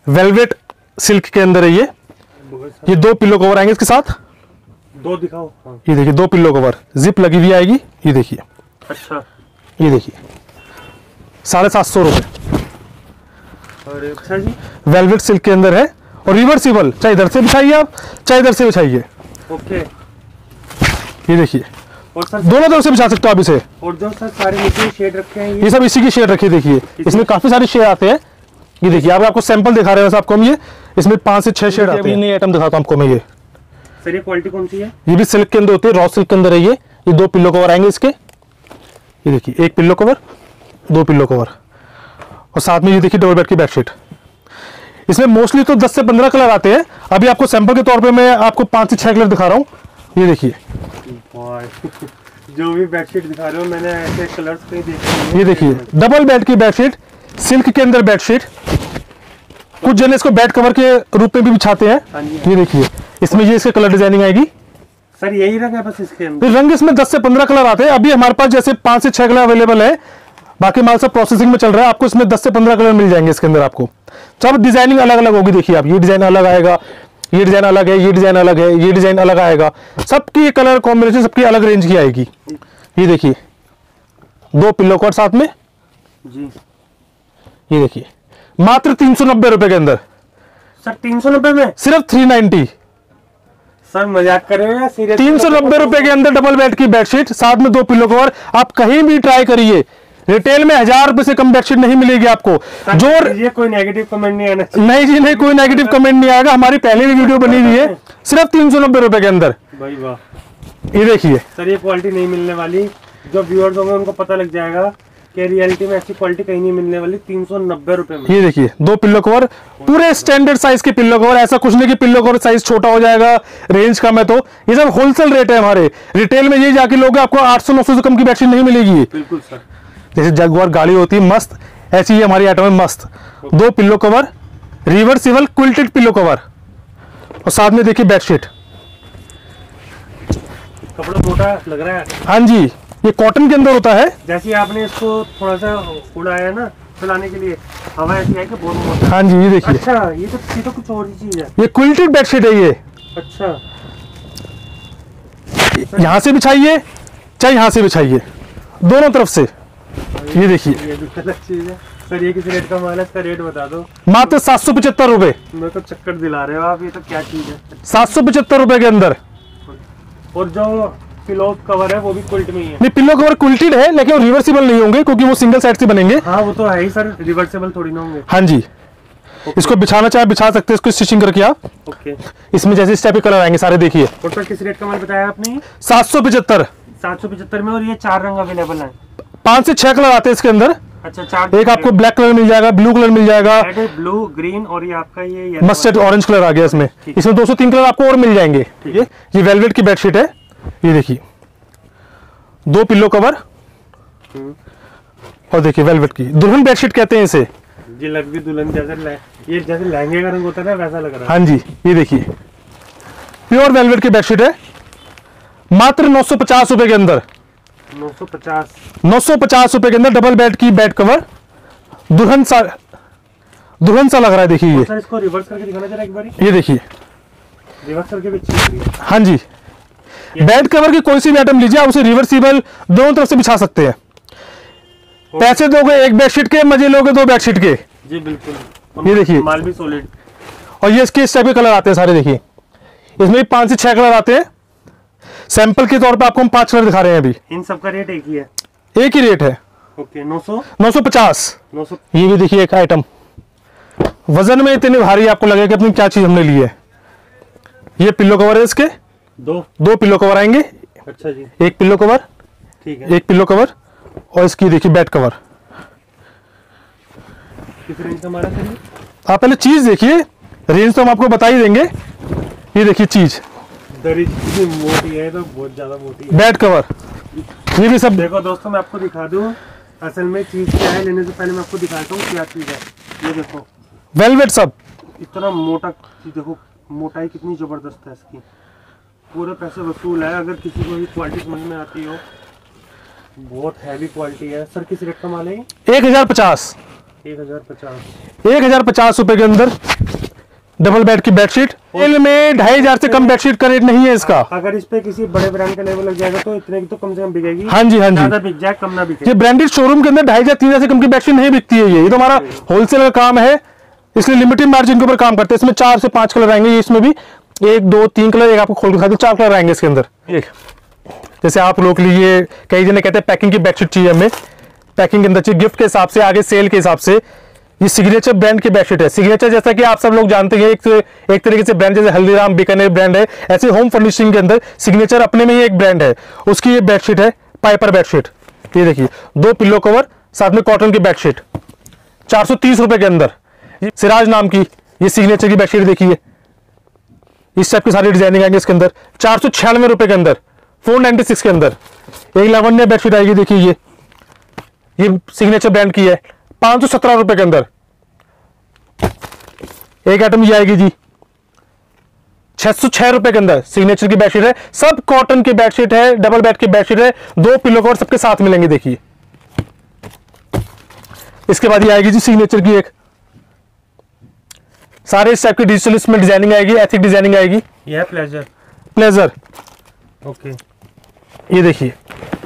Velvet silk के अंदर है ये 2 पिल्लो कवर आएंगे इसके साथ। 2 दिखाओ। हाँ। ये देखिए 2 पिल्लो कवर, जिप लगी हुई आएगी। ये देखिए, अच्छा, ये देखिए 750 रुपए। और अच्छा जी, वेलवेट सिल्क के अंदर है और रिवर्सिबल, चाहे इधर से बिछाइए आप, चाहे इधर से बिछाइए। ओके। ये देखिए, और सर दोनों तरफ से बिछा सकते हो आप इसे। और जो सर सारे नीचे शेड रखे हैं ये सब इसी की शेड रखी है। देखिए इसमें काफी सारे शेड आते हैं। ये देखिए, आपको सैंपल दिखा रहे हैं आपको हम। ये इसमें 5 से 6 शेड आते हैं। नई आइटम दिखाता हूं आपको मैं। ये सर ये क्वालिटी कौन सी है? ये भी सिल्क के अंदर होती है, रॉ सिल्क के अंदर है ये 2 पिल्लो कवर आएंगे इसके। ये देखिए 1 पिल्लो कवर, 2 पिल्लो कवर और साथ में ये देखिए डबल बेड की बेडशीट। इसमें मोस्टली तो 10 से 15 कलर आते हैं। अभी आपको सैंपल के तौर पे मैं आपको 5 से 6 कलर दिखा रहा हूँ। ये देखिए, जो भी बेडशीट दिखा रहे हो मैंने ऐसे कलर्स कहीं देखे। ये देखिए डबल बेड की बेडशीट, सिल्क के अंदर बेडशीट। कुछ जने इसको बेड कवर के रूप में भी बिछाते हैं। ये देखिए, इसमें ये इसके कलर डिजाइनिंग आएगी। सर यही रंग है बस इसके अंदर? रंग इसमें 10 से 15 कलर आते हैं। अभी हमारे पास जैसे 5 से 6 कलर अवेलेबल है, बाकी माल सब प्रोसेसिंग में चल रहा है। आपको इसमें 10 से 15 कलर मिल जाएंगे इसके अंदर आपको। सब डिजाइनिंग अलग अलग होगी। देखिए आप, ये डिजाइन अलग आएगा, ये डिजाइन अलग है, ये डिजाइन अलग है, ये डिजाइन अलग आएगा। सबकी कलर कॉम्बिनेशन सबकी अलग रेंज की आएगी। ये देखिए 2 पिल्लो कवर साथ में जी। ये देखिए मात्र 390 रुपए के अंदर। सर 390 में? सिर्फ 390। सर मजाक कर रहे हो या सीरियस? 390 रुपए के अंदर डबल बेड की बेडशीट, साथ में 2 पिल्लो कवर। आप कहीं भी ट्राई करिए, रिटेल में 1000 रुपए से कम बेडशीट नहीं मिलेगी आपको। जो ये कोई नेगेटिव कमेंट नहीं आना चाहिए। नहीं जी नहीं, कोई नेगेटिव कमेंट नहीं आएगा। हमारी पहले भी वीडियो बनी हुई है, सिर्फ 390 रुपए के अंदर। भाई वाह। ये देखिए सर ये क्वालिटी नहीं मिलने वाली। जो व्यूअर्स होंगे उनको पता लग जाएगा कि रियलिटी में ऐसी क्वालिटी कहीं नहीं मिलने वाली 390 रुपए में। ये देखिए 2 पिल्लो कवर, पूरे स्टैंडर्ड साइज के पिल्लो कवर। ऐसा कुछ नहीं कि पिल्लो कवर साइज छोटा हो जाएगा, रेंज कम है तो। ये सब होलसेल रेट है हमारे। रिटेल में ये जाके लोगे आपको 800-900 से कम की बेडशीट नहीं मिलेगी। बिल्कुल सर। जैसे जगुआर गाड़ी होती है मस्त, ऐसी ही हमारी आइटम है मस्त। 2 pillow cover, reversible quilted pillow cover और साथ में देखिए बेडशीट। कपड़ा मोटा लग रहा है। हाँ जी, ये कॉटन के अंदर होता है। जैसे आपने इसको थोड़ा सा उड़ाया ना चलाने के लिए, हवा ऐसी है कि बहुत मोटा। हाँ जी, ये देखिए। अच्छा, ये तो कुछ और ही चीज है। ये क्विल्टेड बेडशीट है ये। अच्छा, यहाँ से बिछाइए चाहे यहाँ से बिछाइए, दोनों तरफ से। ये देखिए, ये भी अलग चीज है। सर ये किस रेट का माल है? इसका रेट बता दो। मात्र 775 रुपए। मेरे को चक्कर दिला रहे हो आप। ये तो क्या चीज है? 775 रुपए के अंदर। और जो पिलो कवर है वो भी क्विल्ट में ही है? नहीं, पिल्लो कवर क्विल्टेड है लेकिन वो रिवर्सिबल नहीं होंगे क्योंकि वो सिंगल साइड से बनेंगे। हाँ वो तो है ही सर, रिवर्सेबल थोड़ी ना होंगे। हाँ जी, इसको बिछाना चाहे बिछा सकते हैं, इसको स्टिचिंग करके आप। ओके। इसमें जैसे इस टाइप के कलर आएंगे सारे। देखिए और सर किस रेट का माल बताया आपने? 775। 775 में। और ये 4 रंग अवेलेबल है? 5 से 6 कलर आते हैं इसके अंदर। अच्छा, 4। एक आपको ब्लैक कलर मिल जाएगा, ब्लू कलर मिल जाएगा, रेड, ब्लू, ग्रीन और ये आपका ये मस्टर्ड ऑरेंज कलर आ गया इसमें। इसमें 2 से 3 कलर आपको और मिल जाएंगे। ये वेलवेट की बेडशीट है। ये देखिए 2 पिल्लो कवर और देखिए वेलवेट की दुल्हन बेडशीट कहते हैं इसे। जी लग भी दुल्हन जैसे, ये जैसे लहंगे का रंग होता है ना वैसा लग रहा है। हाँ जी, ये देखिए प्योर वेलवेट की बेडशीट है, मात्र 950 रुपए के अंदर। 950 रुपए के अंदर डबल बेड की बेड कवर। दुल्हन सा लग रहा है। देखिए ये। सर इसको रिवर्स करके दिखाना जरा एक बारी। ये देखिए रिवर्स करके भी अच्छी। हाँ जी, बेड कवर की कोई सी भी आइटम लीजिए, आप उसे रिवर्सिबल दोनों तरफ से बिछा सकते हैं। पैसे दोगे एक बेडशीट के, मजे लोगे 2 बेडशीट के। जी बिल्कुल। ये देखिए, माल भी सॉलिड। और ये इसके इस टाइप के कलर आते हैं सारे। देखिए इसमें 5 से 6 कलर आते हैं। सैंपल के तौर पे आपको हम 5 कलर दिखा रहे हैं अभी। इन सब का रेट एक ही है? एक ही रेट है। ओके। 950। 900। ये भी देखिए एक आइटम, वजन में इतनी भारी आपको लगेगा कि अपनी क्या चीज हमने ली है। ये पिल्लो कवर है इसके। 2 पिल्लो कवर आएंगे। अच्छा जी। 1 पिल्लो कवर, ठीक है। 1 पिल्लो कवर और इसकी देखिए बेड कवर। किस रेंज का हमारा सर? आप पहले चीज देखिए, रेंज तो हम आपको बता ही देंगे। ये देखिए चीज, दरी इतनी मोटी है तो बहुत ज्यादा मोटी है। बेड कवर, ये भी सब। देखो दोस्तों मैं आपको दिखा दूं असल में चीज क्या है। लेने से पहले मैं आपको दिखाता हूँ क्या चीज है। ये देखो वेलवेट सब। इतना मोटा चीज, देखो मोटाई कितनी जबरदस्त है इसकी। पूरे पैसे वसूल है। अगर किसी को भी क्वालिटी समझ में आती हो, बहुत हैवी क्वालिटी है। सर किस रेट का माल है? 1050। 1050 1050 के अंदर डबल बेड की बेडशीट। सेल में 2500 से कम बेडशीट का रेट नहीं है इसका। अगर इस पे किसी बड़े ब्रांड का लेवल लग जाएगा तो इतने की तो कम से कम बिकेगी। हाँ जी, हाँ जी, ज्यादा बिक जाए कम ना बिके। ये ब्रांडेड शोरूम के अंदर 2500-3000 से कम की बेडशीट नहीं बिकती है। ये तो हमारा होलसेल का काम है, इसलिए लिमिटेड मार्जिन के ऊपर काम करते हैं। इसमें 4 से 5 कलर आएंगे, इसमें भी 1 2 3 कलर, एक आपको खोल के दिखा दूं, 4 कलर आएंगे इसके अंदर। एक जैसे आप लोग के लिए कई जने कहते हैं पैकिंग की बेडशीट चाहिए हमें, पैकिंग के अंदर चाहिए, गिफ्ट के हिसाब से, आगे सेल के हिसाब से। ये सिग्नेचर ब्रांड की बेडशीट है। सिग्नेचर जैसा कि आप सब लोग जानते हैं, एक तरीके से ब्रांड, जैसे हल्दीराम बीकानेर ब्रांड है, ऐसे होम फर्निशिंग के अंदर सिग्नेचर अपने में ही एक ब्रांड है। उसकी ये बेडशीट है पाइपर बेडशीट। ये देखिए 2 पिल्लो कवर साथ में कॉटन की बेडशीट 430 रुपए के अंदर। सिराज नाम की ये सिग्नेचर की बेडशीट देखिए, इस टाइप की सारी डिजाइनिंग आएंगे इसके अंदर 496 रुपए के अंदर, 496 के अंदर। एक लावण्य बेडशीट आएगी, देखिए ये सिग्नेचर ब्रांड की है, 517 रुपए के अंदर। एक आइटम ये आएगी जी 606 रुपए के अंदर, सिग्नेचर की बेडशीट है, सब कॉटन की बेडशीट है, डबल बेड की बेडशीट है, 2 पिलो कवर सबके साथ मिलेंगे। देखिए इसके बाद ये आएगी जी सिग्नेचर की एक, सारे इस टाइप की डिजिटल इसमें डिजाइनिंग आएगी, एथिक डिजाइनिंग आएगी। ये है प्लेजर। प्लेजर ओके, ये देखिए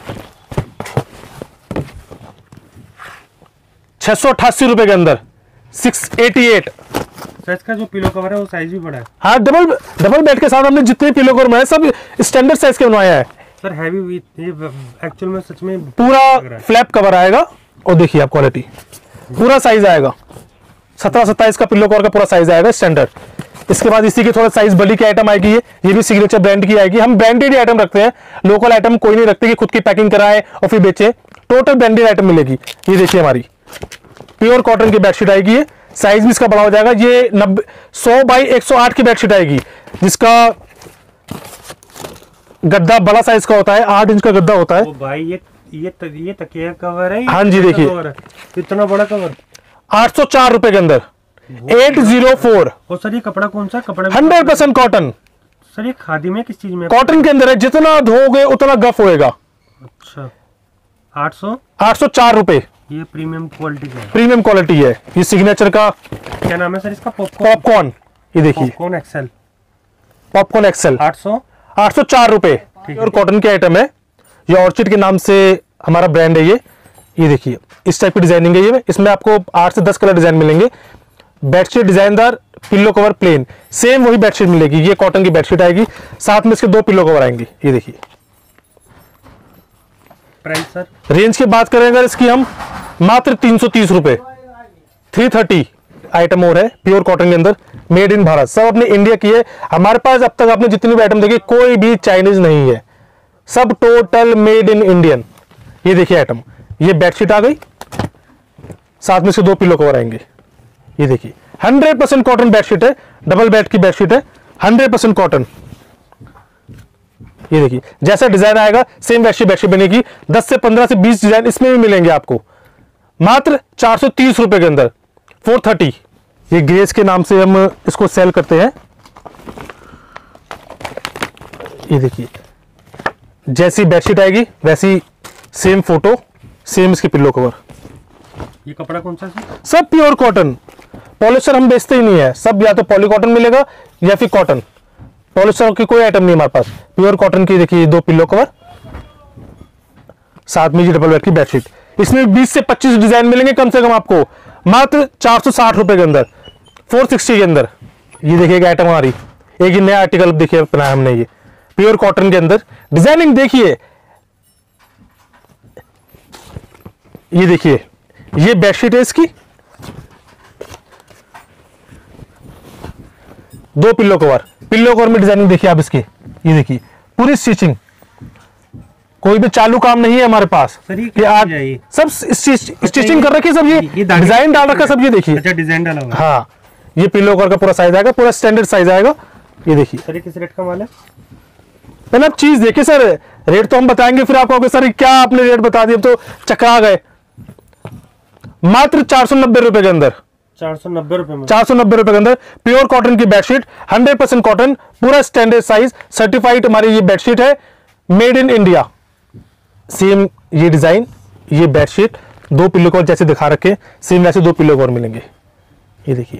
688 रुपए के अंदर, 688। तो इसका जो पिलो कवर है वो साइज भी बड़ा है। हाँ, डबल बेड के साथ हमने जितने पिलो कवर बनाए सब स्टैंडर्ड साइज के बनवाया है सर। हैवी ये एक्चुअल में सच में पूरा फ्लैप कवर आएगा। और देखिए आप क्वालिटी, पूरा साइज आएगा 17-27 का पिलो कवर का पूरा साइज आएगा स्टैंडर्ड। इसके बाद इसी की थोड़ा साइज बड़ी की आइटम आएगी, ये भी सिग्नेचर ब्रांड की आएगी। हम ब्रांडेड आइटम रखते हैं, लोकल आइटम कोई नहीं रखते कि खुद की पैकिंग कराए और फिर बेचे, टोटल ब्रांडेड आइटम मिलेगी। ये देखिए हमारी प्योर कॉटन की बेडशीट आएगी, ये साइज भी इसका बड़ा हो जाएगा। ये 100 बाई 108 की बेडशीट आएगी, जिसका गद्दा बड़ा साइज का होता है, 8 इंच का गद्दा होता है। ओ भाई ये तकिया कवर है। हाँ जी, देखिए इतना बड़ा कवर 804 रुपए के अंदर, 804। और सर ये कपड़ा कौन सा कपड़ा? 100% कॉटन। सर ये खादी में किस चीज में? कॉटन के अंदर है, जितना धोगे उतना गफ होएगा। अच्छा, 800 804 रुपए। ये प्रीमियम क्वालिटी का है। प्रीमियम क्वालिटी है। ये सिग्नेचर का क्या नाम है सर इसका? पॉपकॉर्न। पॉपकॉर्न, ये देखिए पॉपकॉर्न एक्सेल। पॉपकॉर्न एक्सेल 804 रुपए। और कॉटन की आइटम है, ये ऑर्चिड के नाम से हमारा ब्रांड है। ये देखिए इस टाइप की डिजाइनिंग है ये, इसमें आपको 8 से 10 कलर डिजाइन मिलेंगे। बेडशीट डिजाइनदार, पिल्लो कवर प्लेन, सेम वही बेडशीट मिलेगी। ये कॉटन की बेडशीट आएगी, साथ में इसके 2 पिल्लो कवर आएंगे। ये देखिए प्राइस सर। रेंज की बात करें अगर इसकी हम, मात्र 330 रुपए, 330 आइटम और है प्योर कॉटन के अंदर, मेड इन भारत, सब अपने इंडिया की है। हमारे पास अब तक आपने जितनी भी आइटम देखी कोई भी चाइनीज नहीं है, सब टोटल मेड इन इंडियन। ये देखिए आइटम, ये बेडशीट आ गई, साथ में से 2 पिलो कवर आएंगे। ये देखिए 100% कॉटन बेडशीट है, डबल बेड की बेडशीट है, 100% कॉटन। ये देखिए जैसा डिजाइन आएगा सेम वैसी बेडशीट बनेगी। 10 से 15 से 20 डिजाइन इसमें भी मिलेंगे आपको, मात्र 430 रुपए के अंदर, 430। ये ग्रेस के नाम से हम इसको सेल करते हैं। ये देखिए जैसी बेडशीट आएगी वैसी सेम फोटो, सेम इसकी पिल्लो कवर। ये कपड़ा कौन सा है? सब प्योर कॉटन, पॉलिस्टर हम बेचते ही नहीं है, सब या तो पॉली कॉटन मिलेगा या फिर कॉटन। पॉलिस्टर की कोई आइटम नहीं हमारे पास, प्योर कॉटन की। देखिए 2 पिल्लो कवर, साथ में ये डबल बेड की बेडशीट। इसमें 20 से 25 डिजाइन मिलेंगे कम से कम आपको, मात्र 460 रुपए के अंदर, 460 के अंदर। ये देखिए एक आइटम हमारी, एक ही नया आर्टिकल देखिए बनाया हमने, ये प्योर कॉटन के अंदर डिजाइनिंग देखिए। ये देखिए ये बेडशीट है इसकी, 2 पिल्लो कवर में डिजाइनिंग देखिए आप इसकी। ये देखिए पूरी स्टिचिंग, कोई भी चालू काम नहीं है हमारे पास। सर ये आज सब स्टिचिंग कर रखी है, सब ये डिजाइन डाल रखा है सब। ये देखिए अच्छा डिजाइन डाला हुआ है। हाँ, ये पिल्लो कवर का पूरा साइज आएगा, पूरा स्टैंडर्ड साइज आएगा। ये देखिए सर किस रेट का माल है? पहले आप चीज देखिए सर, रेट तो हम बताएंगे फिर आप कहोगे सर क्या आपने रेट बता दिया, तो चकरा गए। मात्र 490 रुपए के अंदर, 490 रुपए में, 490 रुपए के अंदर प्योर कॉटन की बेडशीट, 100% कॉटन, पूरा स्टैंडर्ड साइज, सर्टिफाइड हमारी ये बेडशीट है, मेड इन इंडिया। सेम ये डिजाइन, ये बेडशीट, दो पिल्लो कवर जैसे दिखा रखे सेम वैसे दो पिल्लो कवर मिलेंगे। ये देखिए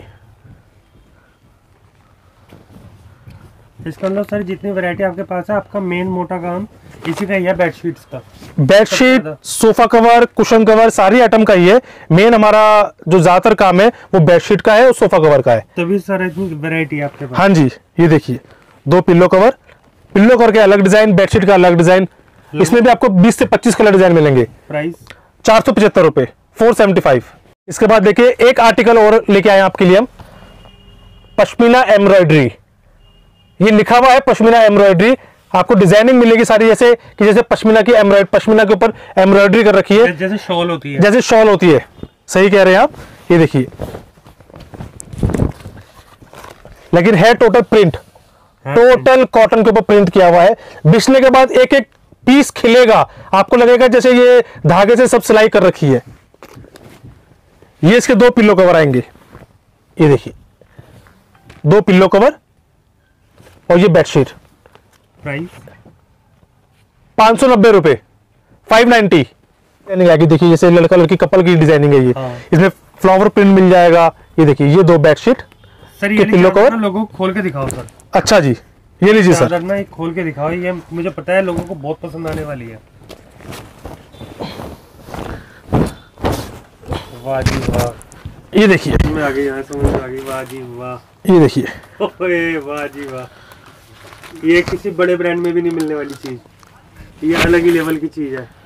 इसका मतलब सर जितनी वैरायटी आपके पास है, आपका मेन मोटा काम इसी का ही है, बेडशीट्स का। Bedsheet, sofa cover, cushion cover सारी आइटम का ही है। मेन हमारा जो ज्यादातर काम है वो बेडशीट का है और सोफा कवर का है। तभी सर इतनी वैरायटी है आपके पास। हाँ जी, ये देखिए दो पिल्लो कवर, पिल्लो कवर के अलग डिजाइन, बेडशीट का अलग डिजाइन। इसमें भी आपको 20 से 25 कलर डिजाइन मिलेंगे। प्राइस 475 रुपए, 475। इसके बाद देखिए एक आर्टिकल और लेके आए आपके लिए हम, पश्मीना एम्ब्रॉयडरी। ये लिखा हुआ है पश्मीना एम्ब्रॉयडरी, आपको डिजाइनिंग मिलेगी सारी जैसे कि जैसे पश्मीना की एम्ब्रॉयडरी, पश्मीना के ऊपर एम्ब्रॉयडरी कर रखी है, जैसे शॉल होती है। जैसे शॉल होती है, सही कह रहे हैं आप। ये देखिए लेकिन है टोटल प्रिंट, टोटल कॉटन के ऊपर प्रिंट किया हुआ है। बिछने के बाद एक एक पीस खिलेगा, आपको लगेगा जैसे ये धागे से सब सिलाई कर रखी है। ये इसके दो पिल्लो कवर आएंगे, ये देखिए दो पिल्लो कवर और ये बेडशीट। प्राइस 590 रुपए, 590। डिजाइनिंग आएगी, देखिए जैसे लड़का लड़की कपल की डिजाइनिंग है ये। इसमें फ्लावर प्रिंट मिल जाएगा। ये देखिए ये दो बेडशीट सर, के पिल्लो कवर। लोगों को खोल के दिखाओ सर। अच्छा जी, ये लीजिए सर। चादर ना एक खोल के दिखाओ, ये मुझे पता है लोगों को बहुत पसंद आने वाली है। वाह जी वाह, ये देखिए, मैं आ गई, यहाँ समझ में आ गई। वाह जी वाह, ये देखिए ओए वाह जी वाह, ये किसी बड़े ब्रांड में भी नहीं मिलने वाली चीज, ये अलग ही लेवल की चीज है।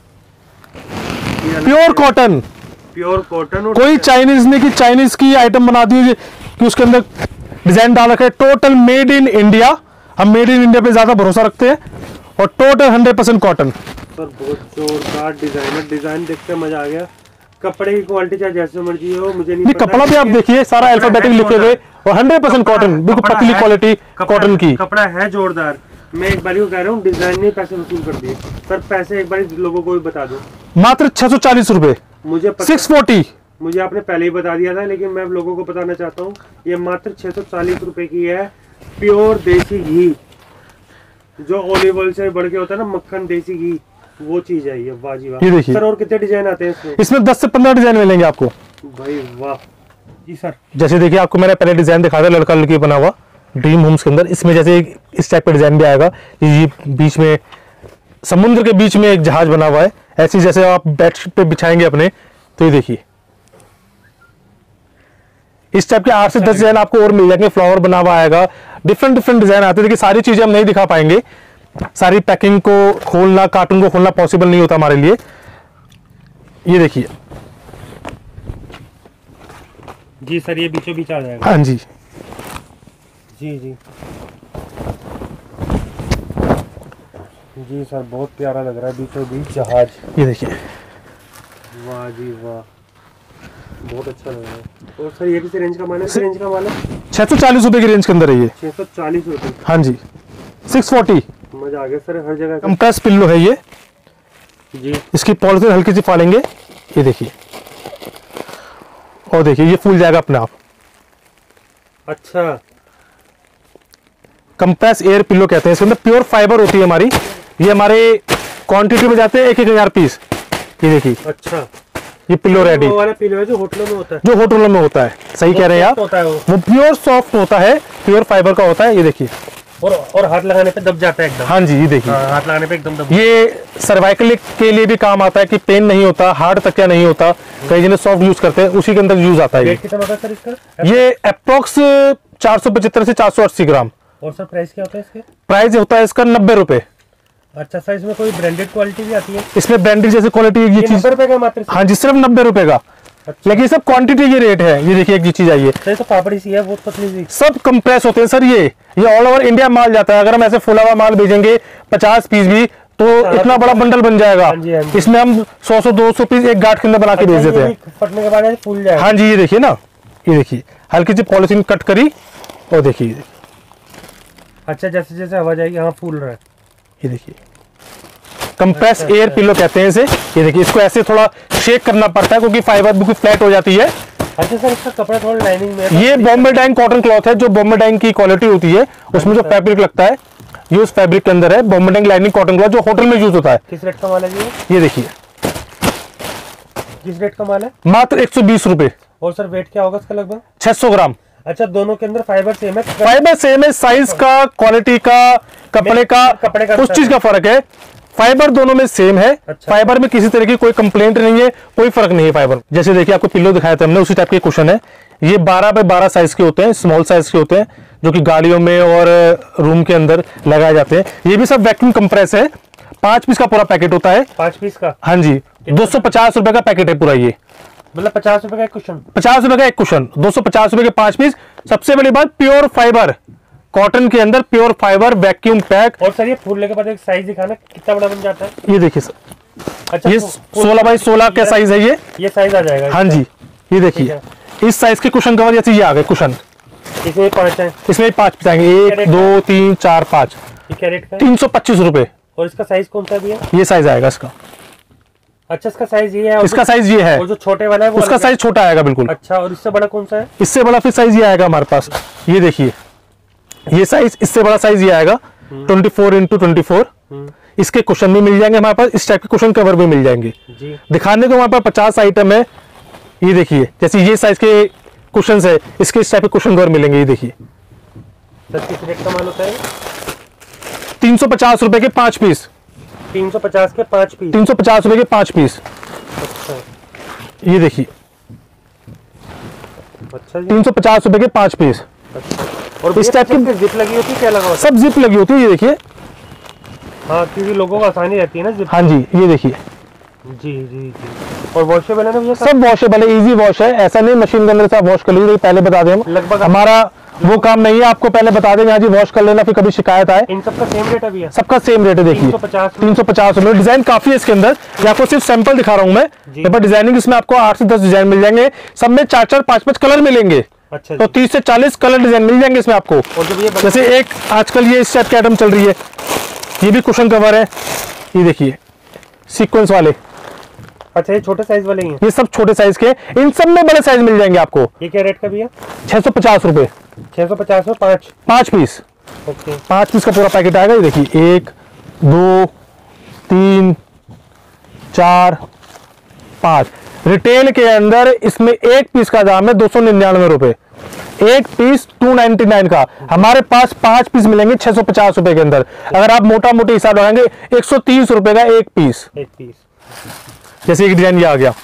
Pure cotton, pure cotton. कोई चाइनीज नहीं कि चाइनीज की आइटम बना दी कि उसके अंदर डिजाइन डाल रखा है। टोटल मेड इन इंडिया, हम मेड इन इंडिया पे ज्यादा भरोसा रखते हैं। और टोटल 100% कॉटन। सर बहुत जोरदार डिजाइन है, डिजाइन देख के मजा आ गया। कपड़े की क्वालिटी चाहे जैसे मर्जी हो, मुझे नहीं पता। कपड़ा भी आप देखिए सारा अल्फाबेटिक लिखे हुए और 100% कॉटन, बिल्कुल पतली क्वालिटी कॉटन की। कपड़ा है जोरदार। मैं एक बार कह रहा हूँ, डिजाइन ने पैसे वसूल कर दिए सर। पैसे एक बार लोगों को भी बता दो। मात्र 640 रुपए, मुझे 640। मुझे आपने पहले ही बता दिया था, लेकिन मैं लोगों को बताना चाहता हूँ, ये मात्र 640 रुपए की है। प्योर देसी घी, जो ऑलिव ऑयल से बढ़ के होता है ना, मक्खन देसी घी, वो चीज है ये। वाह जी वाह। ये देखिए सर और कितने डिजाइन आते हैं इसमें? इसमें 10 से 15 डिजाइन मिलेंगे आपको। भाई वाह जी सर। जैसे देखिए आपको मैंने पहले डिजाइन दिखा दिया लड़का लड़की बना हुआ ड्रीम होम्स के अंदर। इसमें जैसे इस टाइप का डिजाइन भी आएगा, ये बीच में समुद्र के बीच में एक जहाज बना हुआ है, ऐसी जैसे आप बेडशीट पे बिछाएंगे अपने, तो ये देखिए इस टाइप के 8 से 10 डिजाइन आपको और मिल जाएंगे। फ्लावर बना हुआ आएगा, डिफरेंट डिफरेंट डिजाइन आते हैं। देखिए सारी चीजें हम नहीं दिखा पाएंगे, सारी पैकिंग को खोलना, कार्टून को खोलना पॉसिबल नहीं होता हमारे लिए। ये देखिए जी सर, ये बीचों बीच आ जाएगा। हाँ जी जी जी जी सर, बहुत प्यारा लग रहा है, बीचों बीच जहाज। ये देखिए, वाह जी वाह, बहुत अच्छा लग रहा है। और सर ये किस रेंज का माल है? किस रेंज का माल है? 640 रुपए की रेंज के अंदर है ये। 640 रुपए। हाँ जी, 640। मजा आ गया सर, हर जगह कंप्रेस पिल्लो है ये जी। इसकी पॉलिथीन हल्की सी फाड़ेंगे, ये देखिए, और देखिए ये फूल जाएगा अपने आप। अच्छा, कंप्रेस एयर पिल्लो कहते हैं। इसके अंदर प्योर फाइबर होती है हमारी। ये हमारे क्वांटिटी में जाते हैं 1,000 पीस। ये देखिए, अच्छा, ये पिल्लो रेडी, वो वाला पिल्लो है जो होटलों में होता है। जो होटलों में होता है, सही कह रहे हैं आप। होता है वो प्योर सॉफ्ट होता है, प्योर फाइबर का होता है। ये देखिए, और हाथ लगाने पे दब जाता है एकदम। हाँ जी, ये देखिए, हाँ, हाथ लगाने पे एकदम दब। ये सर्वाइकल के लिए भी काम आता है कि पेन नहीं होता, हार्ड तक क्या नहीं होता। कई जने सॉफ्ट यूज करते हैं, उसी के अंदर यूज आता है। वेट कितना होता है सर इसका? ये अप्रोक्स 475 से 480 ग्राम। और सर प्राइस क्या होता है इसके? प्राइस होता है इसका 90 रुपए। अच्छा सर, इसमें कोई ब्रांडेड क्वालिटी भी आती है? इसमें ब्रांडेड जैसे क्वालिटी ये चीज 90 रुपए का मात्र? हाँ जी, सिर्फ 90 रुपए का। अच्छा। लेकिन सब क्वांटिटी के रेट है। ये देखिए, एक ये चीज आई है, सर तो पापड़ी सी है, बहुत पतली सी। सब कंप्रेस होते हैं सर। ये ऑल ओवर इंडिया माल जाता है। अगर हम ऐसे फुला हुआ माल भेजेंगे 50 पीस भी, तो इतना बड़ा बंडल बन जाएगा। हाँ जी, हाँ जी। इसमें हम 100-200 पीस एक गांठ के अंदर बना के भेज देते हैं। फटने के बाद ये फूल जाएगा। हाँ जी, ये देखिए ना, ये देखिए हल्की सी पॉलिथीन कट करी और देखिए, अच्छा, जैसे जैसे हवा जाएगी, हाँ फूल रहा है। ये देखिए कंप्रेस एयर पिलो कहते हैं इसे। ये देखिए, इसको ऐसे थोड़ा शेक करना पड़ता है क्योंकि फाइबर बिल्कुल फ्लैट हो जाती है। अच्छा सर, इसका कपड़ा थोड़ा लाइनिंग में है। ये बॉम्बे डाइंग कॉटन क्लॉथ है, जो बॉम्बे डाइंग की क्वालिटी होती है, उसमें जो फैब्रिक लगता है ये उस फैब्रिक के अंदर है। Bombay dyeing lining cotton cloth जो होटल में यूज होता है। किस रेट का माल है जी? ये देखिए, किस रेट का माल है? मात्र 120 रुपए। और सर वेट क्या होगा इसका लगभग? 600 ग्राम। अच्छा, दोनों के अंदर फाइबर सेम है? फाइबर सेम है, साइज का, क्वालिटी का, कपड़े का उस चीज का फर्क है। फाइबर दोनों में सेम है। अच्छा। फाइबर में किसी तरह की कोई कंप्लेंट नहीं है, कोई फर्क नहीं है फाइबर। जैसे देखिए आपको पिल्लो दिखाया था हमने, उसी टाइप के कुशन है। ये 12 बाय 12 साइज के होते हैं, स्मॉल साइज के होते हैं, जो कि गाड़ियों में और रूम के अंदर लगाए जाते हैं। ये भी सब वैक्यूम कंप्रेस है। 5 पीस का पूरा पैकेट होता है। 5 पीस का? हाँ जी, 250 रुपए का पैकेट है पूरा। ये मतलब 50 रुपए का एक कुशन? 50 रुपए का एक कुशन, 250 रुपए के 5 पीस। सबसे बड़ी बात, प्योर फाइबर, कॉटन के अंदर प्योर फाइबर, वैक्यूम पैक। और सर ये फूलने के बाद एक साइज दिखाना, कितना बड़ा बन जाता है? ये देखिए सर, अच्छा, ये 16 बाई 16 का साइज है ये साइज आ जाएगा? हाँ जी, ये देखिए इस साइज के कुशन कवर जैसे ये आ गए कुशन। इसमें 5 है? इसमें 5 पीस आएंगे, 1 2 3 4 5। ये क्या रेट का है? 325 रुपए। और इसका साइज कौन सा भी है? ये साइज आएगा इसका। अच्छा, इसका साइज ये है? इसका साइज ये है। और जो छोटे वाला है वो उसका साइज छोटा आएगा बिल्कुल। अच्छा, और इससे बड़ा कौन सा है? इससे बड़ा फिर साइज ये आएगा हमारे पास। ये देखिए, ये साइज, इससे बड़ा साइज ये आएगा 24x24। इसके कुशन भी मिल जाएंगे हमारे पास, इस टाइप के कुशन कवर भी मिल जाएंगे जी। दिखाने को हमारे पास 50 आइटम है। ये देखिए, जैसे ये साइज के कुशन है, इसके इस टाइप के कुशन कवर मिलेंगे। ये देखिए सर, किस रेट का माल होता है? 350 रुपए के 5 पीस। 350 के 5 पीस? 350 रुपए के 5 पीस। अच्छा, ये देखिए, अच्छा जी। 350 रुपए के 5 पीस। अच्छा, और इस टाइप की जिप लगी होती है? क्या लगा होता है? सब जिप लगी होती है। ये देखिए, हाँ, क्योंकि लोगों को आसानी रहती है ना जिप। हाँ जी, ये देखिए, जी जी जी। और वॉशेबल है ना भैया? सब वॉशेबल है, इजी वॉश है। ऐसा नहीं मशीन के अंदर से आप वॉश कर लीजिए, पहले बता दें हम। लगभग हमारा वो काम नहीं है, आपको पहले बता देंगे हाँ जी वॉश कर लेना, फिर कभी शिकायत आए। इन सबका सेम रेट है भैया? सबका सेम रेट है। देखिए 350 रुपए। डिजाइन काफी है इसके अंदर, ये आपको सिर्फ सैंपल दिखा रहा हूं मैं। यहाँ पर डिजाइनिंग इसमें आपको 8 से 10 डिजाइन मिल जाएंगे, सब में 4-4 5-5 कलर मिलेंगे। अच्छा, तो 30 से 40 कलर डिजाइन मिल जाएंगे इसमें आपको। और जब ये जैसे एक आजकल ये इस टाइप की आइटम चल रही है, ये भी कुशन कवर है। ये देखिए सीक्वेंस वाले। अच्छा, ये छोटे साइज वाले ही हैं? ये सब छोटे साइज के, इन सब में बड़े साइज मिल जाएंगे आपको। ये क्या रेट का भैया? 650 रुपए। 650 में 5 पीस। ओके, 5 पीस का पूरा पैकेट आएगा। ये देखिए 1 2 3 4 5। रिटेल के अंदर इसमें एक पीस का दाम है 299 रुपए। एक पीस 299 का। हमारे पास 5 पीस मिलेंगे 650 रुपए के अंदर। अगर आप मोटा मोटी हिसाब लगाएंगे 130 रुपए का एक पीस। जैसे एक डिजाइन ये आ गया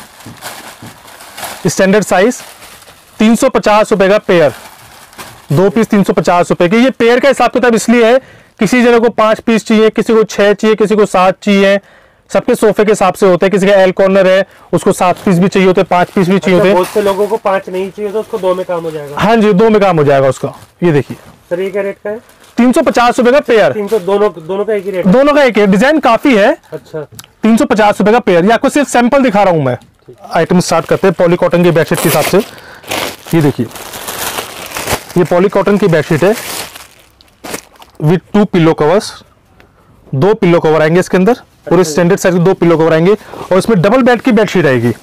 स्टैंडर्ड साइज, 350 रुपए का पेयर, 2 पीस 350 रुपए के। ये पेयर का हिसाब किताब इसलिए है, किसी जगह को 5 पीस चाहिए, किसी को 6 चाहिए, किसी को 7 चाहिए। सबके सोफे के हिसाब से होते हैं। किसी का एल कॉर्नर है, उसको 7 पीस भी चाहिए होते हैं, 5 पीस भी चाहिए होते हैं। बहुत से लोगों को 5 नहीं चाहिए तो उसको 2 में काम हो जाएगा। हाँ जी, 2 में काम हो जाएगा उसका। ये देखिए सर, ये क्या रेट का है? 350 रुपए का पेयर। 300 दोनों का एक ही रेट? दोनों का एक है, डिजाइन काफी है। अच्छा, 350 रुपए का पेयर। ये आपको सिर्फ सैंपल दिखा रहा हूं मैं। आइटम स्टार्ट करते हैं पॉली कॉटन की बेडशीट के हिसाब से। ये देखिए, ये पॉली कॉटन की बेडशीट है with 2 pillow covers. 2 pillow cover आएंगे इसके अंदर, पूरे स्टैंडर्ड साइज के 2 पिलो कवर आएंगे, और इसमें डबल बेड की बेडशीट आएगी।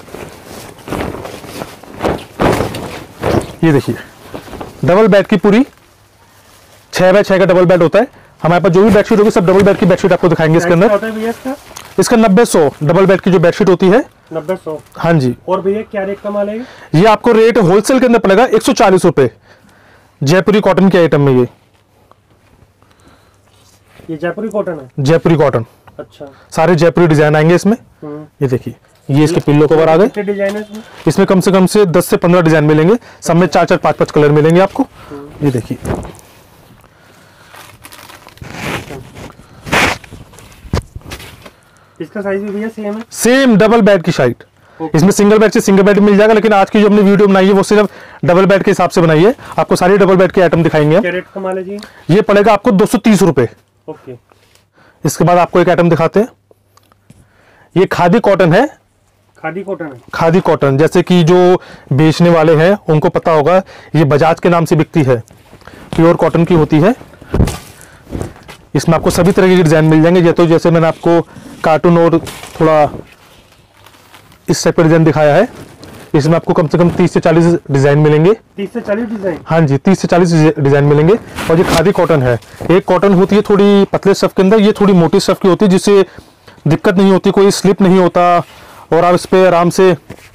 ये देखिए डबल बेड की पूरी 6 बाय 6 का डबल बेड होता है। हमारे पास जो भी बेडशीट होगी सब डबल बेड की बेडशीट आपको दिखाएंगे इसके अंदर। इसका 90-100 डबल बेड की जो बेडशीट होती है, 90-100। हाँ जी। और भैया क्या रेट का माल है? ये आपको रेट होलसेल के अंदर पड़ेगा 140 रुपए। जयपुरी कॉटन के आइटम में ये जयपुरी कॉटन है? जयपुरी कॉटन। अच्छा, सारे जयपुरी डिजाइन आएंगे इसमें। ये देखिए, ये इसके पिल्लो कवर आ गए। कितने डिजाइन है इसमें कम से 10 से 15 डिजाइन मिलेंगे, सब में 4-4 5-5 कलर मिलेंगे आपको। ये देखिए, इसका साइज भी भैया सेम है? सेम डबल बेड की साइड। इसमें सिंगल बेड से सिंगल बेड मिल जाएगा, लेकिन आज की जो हमने वीडियो बनाई है वो सिर्फ डबल बेड के हिसाब से बनाई है। आपको सारी डबल बेड के आइटम दिखाएंगे। क्या रेट का माल है जी? ये पड़ेगा आपको 230 रुपए। ओके। इसके बाद आपको एक आइटम दिखाते हैं। ये खादी कॉटन है। खादी कॉटन है? खादी कॉटन, जैसे कि जो बेचने वाले हैं उनको पता होगा, ये बजाज के नाम से बिकती है, प्योर कॉटन की होती है। इसमें आपको सभी तरह के डिजाइन मिल जाएंगे। तो जैसे मैंने आपको कार्टून और थोड़ा इस टाइप का डिजाइन दिखाया है, इसमें आपको कम से कम 30 से 40 डिजाइन मिलेंगे। 30 से 40 डिजाइन? हाँ जी, 30 से 40 डिजाइन मिलेंगे। और ये खादी कॉटन है। एक कॉटन होती है थोड़ी पतले स्टफ के अंदर, ये थोड़ी मोटी स्टफ की होती है, जिससे दिक्कत नहीं होती, कोई स्लिप नहीं होता और आप इस पे आराम से,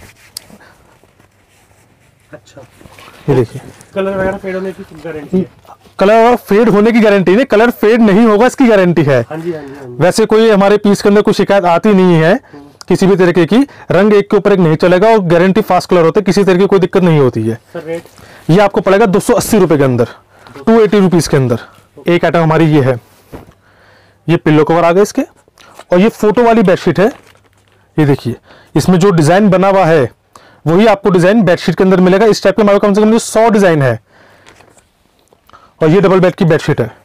अच्छा ये देखिए, कलर वगैरह फेड होने की गारंटी है? कलर फेड होने की गारंटी नहीं, कलर फेड नहीं होगा इसकी गारंटी है। हाँ जी हाँ जी हाँ जी। वैसे कोई हमारे पीस के अंदर कोई शिकायत आती नहीं है किसी भी तरीके की, रंग एक के ऊपर एक नहीं चलेगा और गारंटी फास्ट कलर होते हैं, किसी तरह की कोई दिक्कत नहीं होती है। Sir rate? ये आपको पड़ेगा 280 रुपए के अंदर, 280 रुपीज के अंदर। एक आइटम हमारी ये है, ये पिल्लो कवर आ गए इसके, और ये फोटो वाली बेडशीट है। ये देखिए, इसमें जो डिजाइन बना हुआ है वही आपको डिजाइन बेडशीट के अंदर मिलेगा। इस टाइप के हमारे कम से कम 100 डिजाइन है। और ये डबल बेड की बेडशीट है।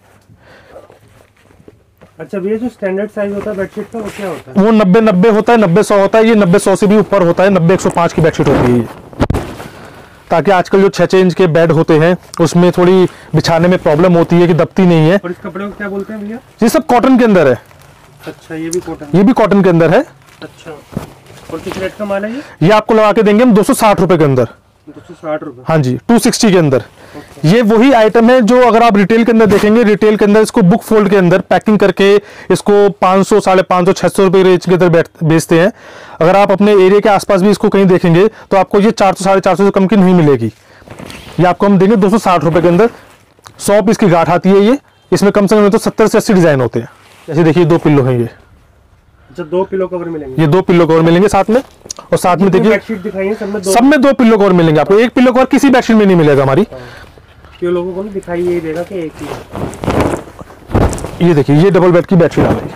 अच्छा भैया, जो स्टैंडर्ड साइज होता है बेडशीट का वो क्या होता है? वो 90-90 होता है, 90-100 होता है। ये 90-100 से भी ऊपर होता है, 90-105 की बेडशीट होती है ये। ताकि आजकल जो 6 इंच के बेड होते हैं उसमें थोड़ी बिछाने में प्रॉब्लम होती है कि दबती नहीं है। और इस कपड़े को क्या बोलते हैं भैया? ये सब कॉटन के अंदर है। अच्छा, ये भी कॉटन? ये भी कॉटन के अंदर है। अच्छा, और किस रेट का माल है ये? ये आपको लगा के देंगे हम 260 रुपए के अंदर। 260 रुपए? हाँ जी, 260 के अंदर। ये वही आइटम है जो अगर आप रिटेल के अंदर देखेंगे, रिटेल के अंदर इसको बुक फोल्ड के अंदर पैकिंग करके इसको 500, 550, 600 रुपए रेंज के अंदर बेचते हैं। अगर आप अपने एरिया के आसपास भी इसको कहीं देखेंगे तो आपको ये 400, 450 से कम की नहीं मिलेगी। ये आपको हम देंगे 260 रुपए के अंदर। 100 पीस की गांठ आती है ये। इसमें कम से कम तो 70 से 80 डिजाइन होते हैं। जैसे देखिए, 2 पिल्लो हैं ये। अच्छा, 2 पिलो कवर मिलेंगे? ये 2 पिल्लो कवर मिलेंगे साथ में। और साथ में देखिए, बेडशीट दिखाई है सब में 2 पिल्लो कवर मिलेंगे आपको। एक पिल्लो कवर किसी बेडशीट में नहीं मिलेगा हमारी। क्यों लोगों को नहीं दिखाई यही देगा कि एक ही है। ये देखिए, ये डबल बेड की बेडशीट आ गई।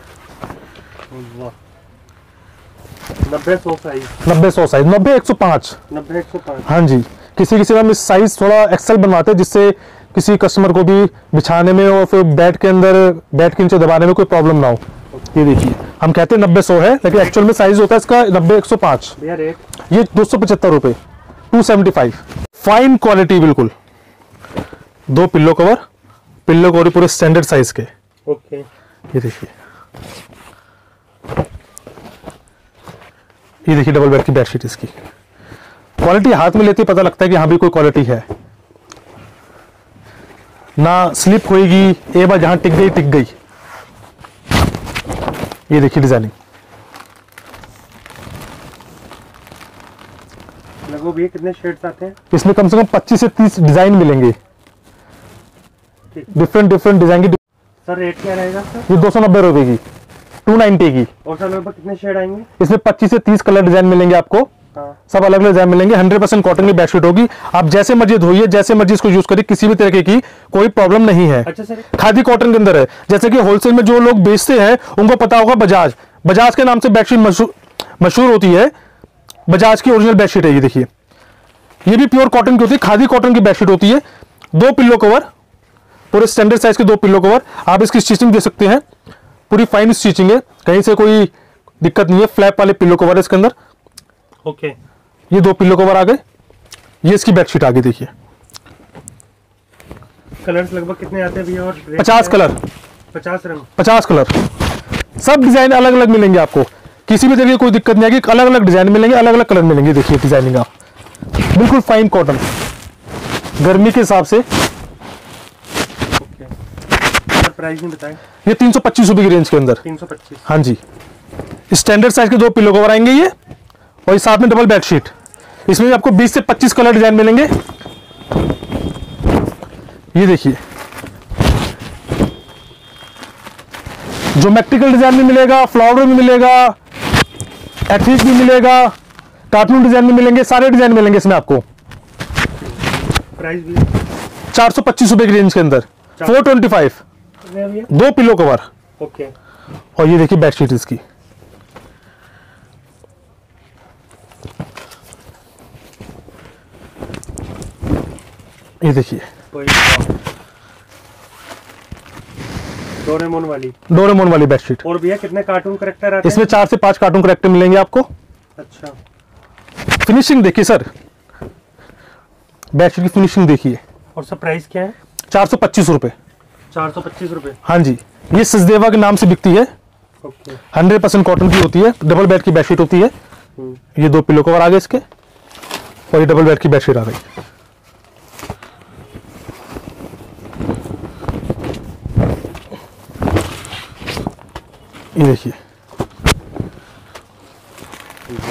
90-100 साइज? 90-100 साइज, 90-105। 90-105? हाँ जी। किसी किसी हम इस साइज थोड़ा एक्सेल बनवाते हैं जिससे किसी कस्टमर को भी बिछाने में और फिर बेड के अंदर बेड के नीचे दबाने में कोई प्रॉब्लम ना हो। ये देखिए, हम कहते हैं 90-100 है, लेकिन एक्चुअल में साइज होता है इसका 90-105। भैया रेट? ये 275 रुपए, 275। फाइन क्वालिटी बिल्कुल। 2 पिल्लो कवर पूरे स्टैंडर्ड साइज के। ओके। ये देखिए, ये देखिए डबल बेड की बेडशीट। इसकी क्वालिटी हाथ में लेते ही पता लगता है कि हाँ भी कोई क्वालिटी है। ना स्लिप होएगी, एक बार जहां टिक गई टिक गई। ये देखिए डिजाइनिंग। लगभग भैया कितने शेड्स आते हैं इसमें? कम से कम 25 से 30 डिजाइन मिलेंगे, डिफरेंट डिजाइन की। सर रेट क्या रहेगा सर? ये 290 रुपए की, 290 की। और सर लगभग कितने शेड आएंगे? इसमें 25 से 30 कलर डिजाइन मिलेंगे आपको। हाँ। सब अलग अलग डिजाइन मिलेंगे। 100% कॉटन की बेडशीट होगी। आप जैसे मर्जी धोइए, जैसे मर्जी इसको यूज करिए, किसी भी तरीके की कोई प्रॉब्लम नहीं है। अच्छा सर, खादी कॉटन के अंदर है। जैसे कि होलसेल में जो लोग बेचते हैं उनको पता होगा, बजाज के नाम से बेडशीट मशहूर होती है। बजाज की ओरिजिनल बेडशीट है ये। देखिए, ये भी प्योर कॉटन की होती है, खादी कॉटन की बेडशीट होती है। 2 पिल्लो कवर, पूरे स्टैंडर्ड साइज के 2 पिल्लो कवर। आप इसकी स्टिचिंग दे सकते हैं, पूरी फाइन स्टिचिंग है, कहीं से कोई दिक्कत नहीं है। फ्लैप वाले पिल्लो कवर है इसके अंदर। ओके। ये 2 पिल्लो कवर आ गए। ये इसकी बेडशीट आ गई। देखिए, कलर्स लगभग कितने आते हैं भैया? और 50 कलर, 50 रंग? 50 कलर। सब डिजाइन अलग अलग मिलेंगे आपको, किसी भी तरीके की कोई दिक्कत नहीं आएगी। अलग अलग डिजाइन मिलेंगे, अलग अलग कलर मिलेंगे। देखिए डिजाइनिंग आप बिल्कुल फाइन कॉटन, गर्मी के हिसाब से। ओके। सर प्राइस नहीं बताएं? ये 325 रुपए की रेंज के अंदर। 325? हाँ जी। स्टैंडर्ड साइज के 2 पिल्लो कवर आएंगे ये, और इस साथ में डबल बेडशीट। इसमें आपको 20 से 25 कलर डिजाइन मिलेंगे। ये देखिए, ज्योमेट्रिकल डिजाइन भी मिलेगा, फ्लावर भी मिलेगा, एथनिक भी मिलेगा, कार्टून डिजाइन भी मिलेंगे, सारे डिजाइन मिलेंगे इसमें आपको। प्राइस भी? 425 रुपए की रेंज के अंदर, 425। 2 पिल्लो कवर। ओके। और ये देखिए बेडशीट इसकी। ये देखिए, डोरेमोन वाली बेडशीट। और भैया कितने कार्टून कैरेक्टर आते हैं? इसमें 4 से 5 कार्टून कैरेक्टर मिलेंगे आपको। अच्छा। फिनिशिंग देखिए सर, बेडशीट की फिनिशिंग देखिए। और सब प्राइस क्या है? 425 रुपए। 425 रुपए? हाँ जी। ये सचदेवा के नाम से बिकती है। ओके। 100% कॉटन की होती है, डबल बेड की बेडशीट होती है। ये 2 पिलो कवर आ गए इसके, और ये डबल बेड की बेडशीट आ गई। ये देखिए,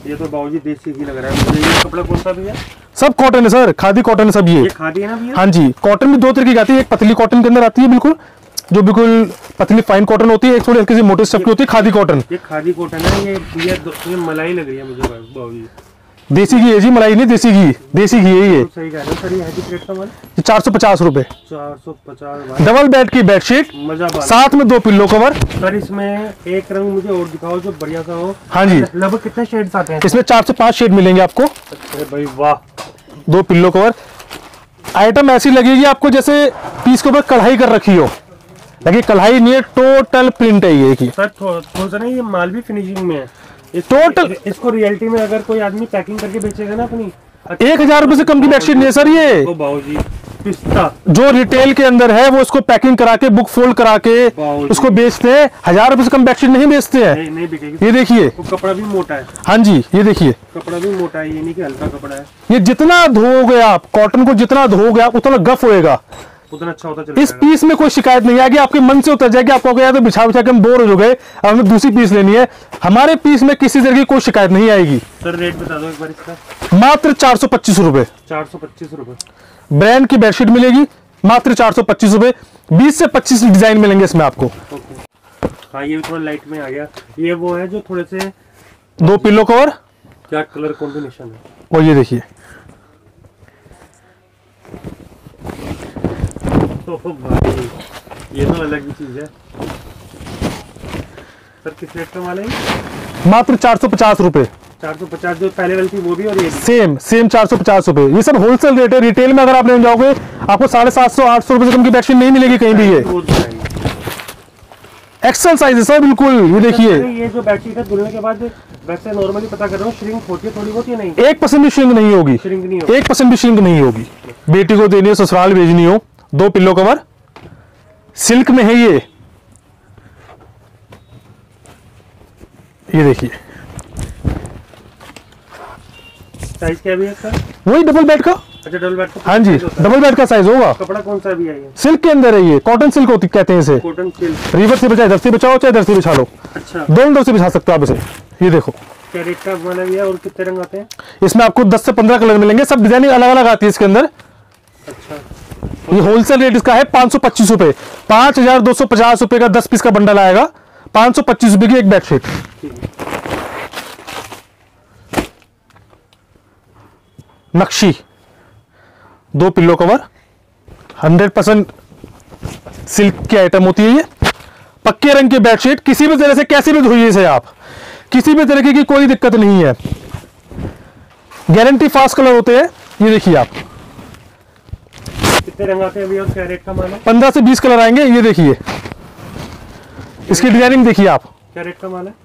ये तो बाबूजी देसी घी लग रहा है मुझे। ये कपड़ा कौन सा भी है? सब कॉटन है सर, खादी कॉटन है सब। ये खादी है ना भैया? हाँ जी, कॉटन भी दो तरीके की आती है, एक पतली कॉटन के अंदर आती है बिल्कुल, जो बिल्कुल पतली फाइन कॉटन होती है, एक थोड़ी हल्की सी मोटे स्टफ की होती है खादी कॉटन। ये खादी कॉटन है। ये मलाई लग रही है मुझे बाबूजी। देसी घी है जी, मलाई नहीं, देसी घी, देसी घी है ये। तो सही कह रहे हो सर। ये है किस रेट का माल? 450 रुपए। 450। डबल बेड की बेडशीट, मजा साथ में 2 पिल्लो कवर। सर इसमें एक रंग मुझे और दिखाओ जो बढ़िया सा हो। हाँ जी, लगभग कितने शेड्स आते हैं इसमें 4 से 5 शेड मिलेंगे आपको। अरे भाई वाह। 2 पिल्लो कवर। आइटम ऐसी लगेगी आपको जैसे पीस के ऊपर कढ़ाई कर रखी हो, लेकिन कढ़ाई नहीं है, टोटल प्रिंट है ये की। सर थोड़ा सा ना ये माल भी फिनिशिंग में है टोटल। इसको रियलिटी में अगर कोई आदमी पैकिंग करके बेचेगा ना अपनी, 1000 रुपए से कम की बेडशीट नहीं है सर ये। तो बाबूजी पिस्ता जो रिटेल के अंदर है वो इसको पैकिंग करा के, बुक फोल्ड करा के उसको बेचते हैं। 1000 रुपए से कम बेडशीट नहीं बेचते हैं। नहीं बिकेगी। ये देखिए, तो कपड़ा भी मोटा है। हाँ जी, ये देखिए, कपड़ा भी मोटा है, ये नहीं कि हल्का कपड़ा है। ये जितना धोगे आप कॉटन को, जितना धोगे आप उतना गफ होएगा, उतना अच्छा होता इस पीस में कोई शिकायत नहीं आएगी, आपके मन से उतर जाएगी। आपको यार तो बिछा बिछा के हम बोर हो गए, अब हमें दूसरी पीस लेनी है। हमारे पीस में किसी तरह की कोई शिकायत नहीं आएगी। सर रेट बता दो एक बार इसका। मात्र 425 रुपए। 425 रुपए ब्रांड की बेडशीट मिलेगी मात्र 425 रुपए। 20 से 25 डिजाइन मिलेंगे इसमें आपको। हाँ ये थोड़ा लाइट में आ गया। ये वो है जो थोड़े से 2 पिल्लो कवर। क्या कलर कॉम्बिनेशन है। और ये देखिए, ओह भाई ये तो अलग ही चीज है। सर किस रेट का माल है? मात्र 450 रुपए। 450 जो पहले वाली थी वो भी और ये भी? सेम 450 रुपए। ये सब होलसेल रेट है। रिटेल में अगर आप लेने जाओगे आपको 750-800 रुपए से कम की बेडशीट नहीं मिलेगी कहीं भी। ये एक्सेल साइज है सर बिल्कुल। ये देखिए, ये जो बेडशीट है धुलने के बाद वैसे नॉर्मली पता कर रहा हूँ श्रिंक होती है थोड़ी बहुत या नहीं? 1% भी श्रिंक नहीं होगी। श्रिंक नहीं होगी। 1% भी श्रिंक नहीं होगी। बेटी को देनी हो, ससुराल भेजनी हो। 2 पिल्लो कवर सिल्क में है ये देखिए। साइज क्या भी है सर? वही डबल बेड का। अच्छा डबल बेड का। हाँ जी, डबल बेड का साइज होगा। कपड़ा कौन सा भी है ये? सिल्क के अंदर है ये, कॉटन सिल्क होती कहते हैं इसे। Cotton silk. रिवर से बचाए, इधर से बचाओ चाहे इधर से बिछा लो। अच्छा दोनों तरफ से बिछा सकते हो आप इसे। ये देखो क्या रेट का बना हुआ है और कितने रंग आते हैं? इसमें आपको 10 से 15 कलर मिलेंगे। सब डिजाइनिंग अलग अलग आती है इसके अंदर। अच्छा ये होलसेल रेट इसका है 525 रुपए। 5250 रुपए का 10 पीस का बंडल आएगा। 525 रुपए की एक बेडशीट। नक्शी 2 पिल्लो कवर 100% सिल्क की आइटम होती है ये। पक्के रंग की बेडशीट, किसी भी तरह से कैसे भी धोइए इसे आप, किसी भी तरीके की कोई दिक्कत नहीं है। गारंटी फास्ट कलर होते हैं। ये देखिए आप, कितने रंग आते हैं अभी और क्या रेट का माल है? 15 से 20 कलर आएंगे। ये देखिए, इसकी डिजाइनिंग देखिए आप। क्या रेट का माल है?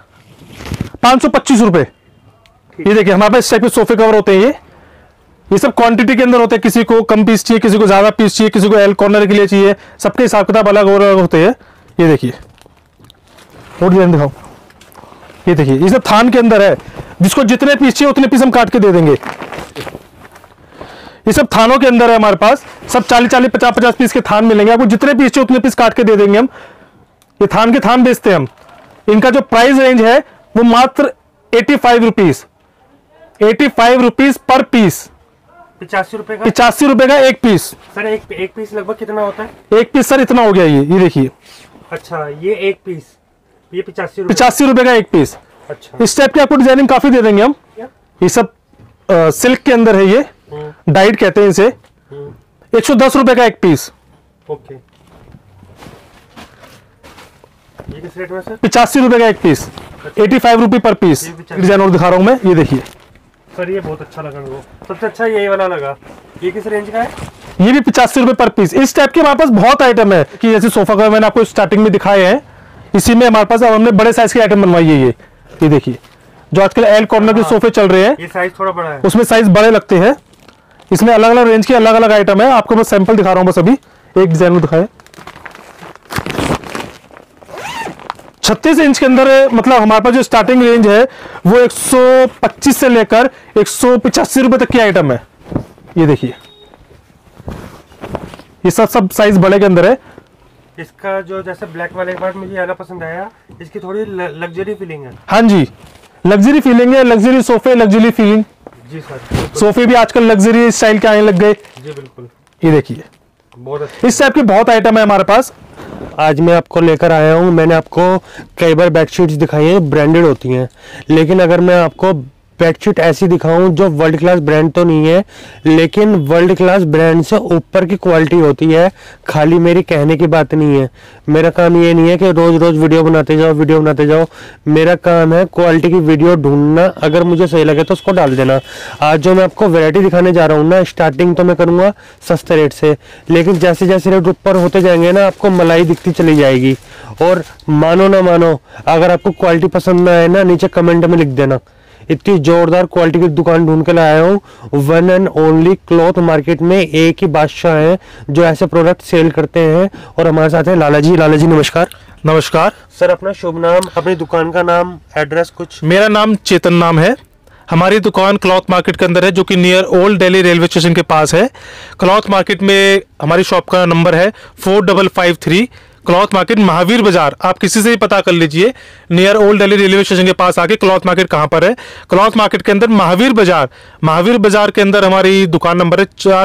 525 रुपए। ये देखिए हमारे पास इस टाइप के सोफे कवर होते हैं। ये सब क्वांटिटी के अंदर होते हैं। किसी को कम पीस चाहिए, किसी को ज्यादा पीस चाहिए, किसी को एल कॉर्नर के लिए चाहिए। सबके हिसाब किताब अलग अलग होते हैं। ये देखिए और डिजाइन दिखाओ। ये देखिए, ये सब थान के अंदर है। जिसको जितने पीस चाहिए उतने पीस हम काट के दे देंगे। ये सब थानों के अंदर है हमारे पास। सब 40-40, 50-50 पीस के थान मिलेंगे आपको। जितने पीस चाहिए उतने पीस काट के दे देंगे हम। ये थान के थान बेचते हैं हम। इनका जो प्राइस रेंज है वो मात्र 85 रुपीज। 85 rupees per piece. 85 रुपए का? 85 रुपए का एक पीस। सर एक पीस लगभग कितना होता है? एक पीस सर इतना हो गया ये देखिए। अच्छा ये एक पीस, ये 85 रुपए। 85 रुपए का एक पीस। अच्छा इस टाइप की आपको डिजाइनिंग काफी दे देंगे हम। ये सब सिल्क के अंदर है। ये डाइट कहते हैं इसे। 110 रुपए का एक पीस। ओके ये किस रेट में सर? 85 रुपए का एक पीस। 85 रुपए पर पीस। डिजाइन और दिखा रहा हूं मैं। ये देखिए सर, ये बहुत अच्छा लगा मेरे को। सबसे अच्छा यही वाला लगा। ये किस रेंज का है? ये भी 85 रुपए पर पीस। इस टाइप के हमारे पास बहुत आइटम है कि जैसे सोफा कवर मैंने आपको स्टार्टिंग में दिखाए हैं। इसी में हमारे पास अब हमने बड़े साइज की आइटम बनवाई है। ये देखिए, जो आजकल एल कॉर्नर के सोफे चल रहे हैं, ये साइज थोड़ा बड़ा है। उसमें साइज बड़े लगते हैं। इसमें अलग अलग रेंज के अलग अलग आइटम है। आपको मैं सैंपल दिखा रहा हूं बस अभी। एक डिजाइन में दिखाए। 36 इंच के अंदर मतलब हमारे पास जो स्टार्टिंग रेंज है वो 125 से लेकर 185 रुपए तक की आइटम है। ये देखिए, ये सब साइज बड़े के अंदर है। इसका जो जैसे ब्लैक वाले पार्ट मुझे वाला पसंद आया। इसकी थोड़ी लग्जरी फीलिंग है। हाँ जी, लग्जरी फीलिंग है, लग्जरी सोफे, लग्जरी फीलिंग। जी सर, सोफे भी आजकल लग्जरी स्टाइल के आने लग गए। जी बिल्कुल, ये देखिए बहुत अच्छा। इस टाइप के बहुत आइटम है हमारे पास। आज मैं आपको लेकर आया हूँ, मैंने आपको कई बार बेडशीट्स दिखाई हैं ब्रांडेड होती हैं, लेकिन अगर मैं आपको बेडशीट ऐसी दिखाऊं जो वर्ल्ड क्लास ब्रांड तो नहीं है, लेकिन वर्ल्ड क्लास ब्रांड से ऊपर की क्वालिटी होती है, खाली मेरी कहने की बात नहीं है। मेरा काम ये नहीं है कि रोज रोज वीडियो बनाते जाओ। मेरा काम है क्वालिटी की वीडियो ढूंढना, अगर मुझे सही लगे तो उसको डाल देना। आज जो मैं आपको वैरायटी दिखाने जा रहा हूँ ना, स्टार्टिंग तो मैं करूँगा सस्ते रेट से, लेकिन जैसे जैसे रेट ऊपर होते जाएंगे ना, आपको मलाई दिखती चली जाएगी। और मानो ना मानो, अगर आपको क्वालिटी पसंद ना आए ना, नीचे कमेंट में लिख देना। इतनी जोरदार क्वालिटी की दुकान ढूंढ के लाया हूँ। One and only cloth market में एक ही बादशाह है जो ऐसे प्रोडक्ट सेल करते हैं, और हमारे साथ है लाला जी। लाला जी नमस्कार। नमस्कार सर, अपना शुभ नाम, अपनी दुकान का नाम, एड्रेस कुछ। मेरा नाम चेतन नाम है। हमारी दुकान क्लॉथ मार्केट के अंदर है, जो कि near old Delhi railway station के पास है। क्लॉथ मार्केट में हमारी शॉप का नंबर है 4553 क्लॉथ मार्केट, महावीर बाजार। आप किसी से भी पता कर लीजिए, near old Delhi railway station के पास आके क्लॉथ मार्केट कहाँ पर है। क्लॉथ मार्केट के अंदर महावीर बाजार के अंदर हमारी दुकान नंबर है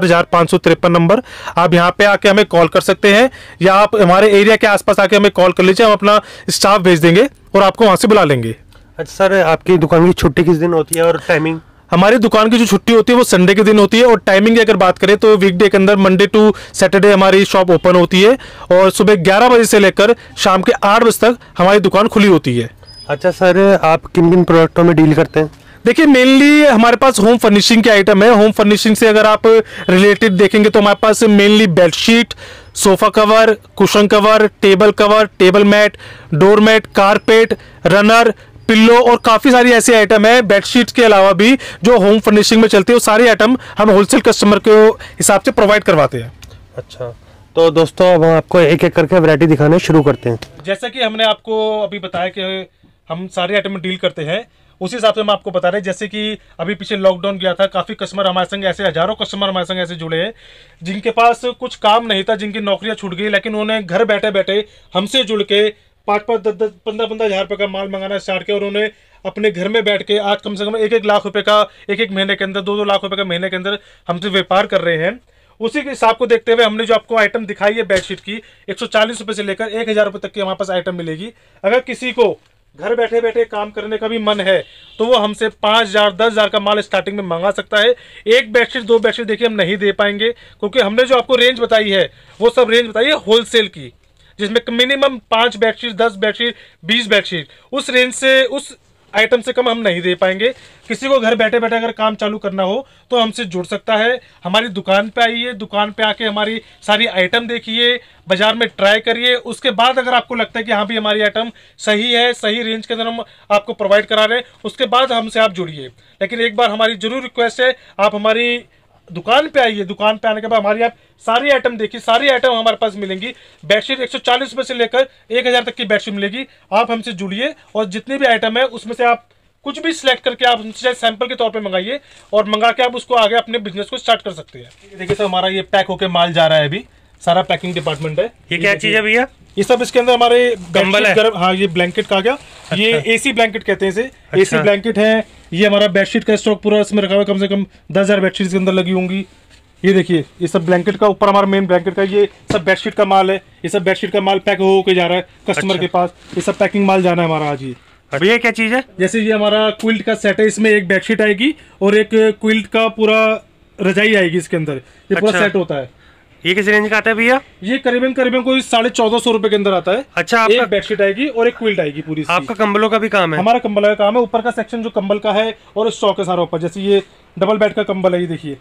4553 नंबर। आप यहाँ पे आके हमें कॉल कर सकते हैं, या आप हमारे एरिया के आसपास आके हमें कॉल कर लीजिए, हम अपना स्टाफ भेज देंगे और आपको वहाँ से बुला लेंगे। अच्छा सर, आपकी दुकान की छुट्टी किस दिन होती है और टाइमिंग? हमारी दुकान की जो छुट्टी होती है वो संडे के दिन होती है, और टाइमिंग की अगर बात करें तो वीकडे के अंदर मंडे टू सैटरडे हमारी शॉप ओपन होती है, और सुबह 11 बजे से लेकर शाम के 8 बजे तक हमारी दुकान खुली होती है। अच्छा सर, आप किन किन प्रोडक्टों में डील करते हैं? देखिए, मेनली हमारे पास होम फर्निशिंग के आइटम है। होम फर्निशिंग से अगर आप रिलेटेड देखेंगे तो हमारे पास mainly bedsheet, sofa cover, cushion cover, table mat, door mat, carpet, runner, pillow और काफी सारी ऐसी आइटम है बेडशीट के अलावा भी जो होम फर्निशिंग में चलती है। वो सारी आइटम हम होलसेल कस्टमर के हिसाब से प्रोवाइड करवाते हैं। अच्छा, तो दोस्तों अब हम आपको एक एक करके वैरायटी दिखाने शुरू करते हैं। जैसा कि हमने आपको अभी बताया कि हम सारे आइटम में डील करते हैं, उसी हिसाब से हम आपको बता रहे हैं। जैसे कि अभी पीछे लॉकडाउन गया था, काफी कस्टमर हमारे संग ऐसे, हजारों कस्टमर हमारे संग ऐसे जुड़े हैं जिनके पास कुछ काम नहीं था, जिनकी नौकरियां छूट गई, लेकिन उन्होंने घर बैठे बैठे हमसे जुड़ के 5-5, 10-10, 15-15 हज़ार रुपये का माल मंगाना स्टार्ट किया, और उन्होंने अपने घर में बैठ के आज कम से कम 1-1 लाख रुपए का एक महीने के अंदर, 2-2 लाख रुपए का महीने के अंदर हमसे व्यापार कर रहे हैं। उसी के हिसाब को देखते हुए हमने जो आपको आइटम दिखाई है बेडशीट की, 140 रुपये से लेकर 1000 रुपये तक की हमारे पास आइटम मिलेगी। अगर किसी को घर बैठे बैठे काम करने का भी मन है तो वो हमसे 5000, 10,000 का माल स्टार्टिंग में मंगा सकता है। एक बेडशीट, 2 बेडशीट देखिए हम नहीं दे पाएंगे, क्योंकि हमने जो आपको रेंज बताई है वो सब रेंज बताई है होलसेल की, जिसमें मिनिमम 5 बेडशीट, 10 बेडशीट, 20 बेडशीट, उस रेंज से, उस आइटम से कम हम नहीं दे पाएंगे। किसी को घर बैठे बैठे अगर काम चालू करना हो तो हमसे जुड़ सकता है। हमारी दुकान पे आइए, दुकान पे आके हमारी सारी आइटम देखिए, बाजार में ट्राई करिए। उसके बाद अगर आपको लगता है कि हाँ भी हमारी आइटम सही है, सही रेंज के अंदर हम आपको प्रोवाइड करा रहे हैं, उसके बाद हमसे आप जुड़िए। लेकिन एक बार हमारी जरूर रिक्वेस्ट है, आप हमारी दुकान पे आइए। दुकान पे आने के बाद हमारी आप सारी आइटम देखिए, सारी आइटम हमारे पास मिलेंगी। बेडशीट 140 रुपये से लेकर 1000 तक की बेडशीट मिलेगी। आप हमसे जुड़िए और जितनी भी आइटम है उसमें से आप कुछ भी सिलेक्ट करके आप हमसे सैंपल के तौर पे मंगाइए, और मंगा के आप उसको आगे अपने बिजनेस को स्टार्ट कर सकते हैं। देखिए सर, हमारा ये पैक होके माल जा रहा है, अभी सारा पैकिंग डिपार्टमेंट है। ये क्या चीज़ है भैया? ये सब इसके अंदर हमारे कंबल है। हाँ, ये ब्लैंकेट का गया। अच्छा। ये एसी ब्लैंकेट कहते हैं इसे। अच्छा। एसी ब्लैंकेट है। ये हमारा बेडशीट का स्टॉक पूरा इसमें रखा हुआ है, कम से कम 10,000 बेडशीट के अंदर लगी होंगी। ये देखिए, ये सब ब्लैंकेट का, ऊपर हमारा मेन ब्लैंकेट का, ये सब बेडशीट का माल है। ये सब बेडशीट का माल पैक हो के जा रहा है कस्टमर अच्छा। के पास। ये सब पैकिंग माल जाना है हमारा आज। ये भैया क्या चीज़ है? जैसे ये हमारा क्विल्ट का सेट है, इसमें एक बेडशीट आएगी और एक क्विल्ट का पूरा रजाई आएगी इसके अंदर। ये पूरा सेट होता है। ये किस रेंज का आता है भैया? ये करीबन कोई 1450 रुपए के अंदर आता है। अच्छा, एक बेडशीट आएगी और एक क्विल्ट आएगी पूरी। आपका कंबलों का भी काम है? हमारा कंबल का काम है। ऊपर का सेक्शन जो कंबल का है और स्टॉक है सारा ऊपर। जैसे ये डबल बेड का कंबल है, ये देखिए।